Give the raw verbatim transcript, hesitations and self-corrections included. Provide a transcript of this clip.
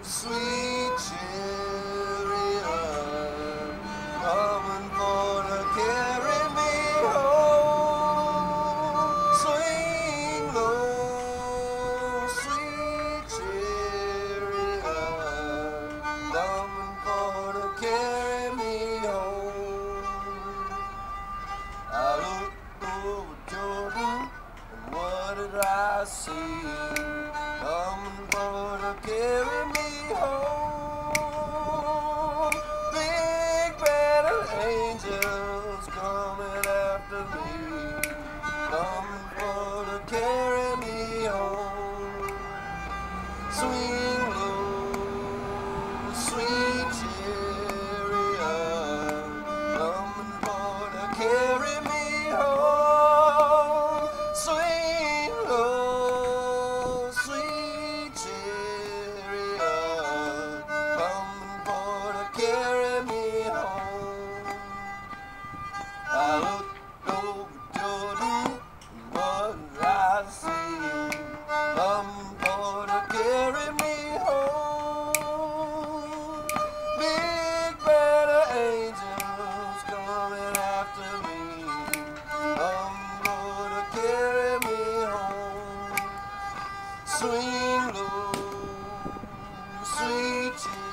Sweet chariot, coming for to carry me home. Swing low, sweet chariot, coming for to carry me home. I looked over Jordan, and what did I see? Coming for to carry me home. Big band of angels coming after me, coming for to carry me home. Swing low, sweet chariot, coming for to carry me home. Swing low, sweet chariot, coming for to carry me home. I looked over Jordan, and what did I see? Coming for to carry me home. Big band of angels coming after me, coming for to carry me home. Swing low, sweet chariot,